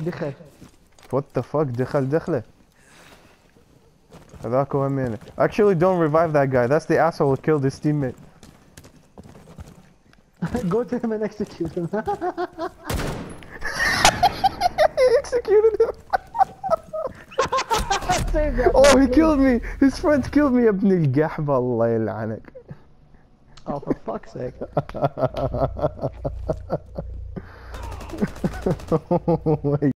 دخل. What the fuck دخله هذاك هو همينه. Actually don't revive that guy, that's the asshole who killed his teammate. Go to him and execute him. He executed him. Save that Oh, he man. killed me. His friend killed me يا ابن القحبة الله يلعنك. Oh, for fuck's sake. Oh my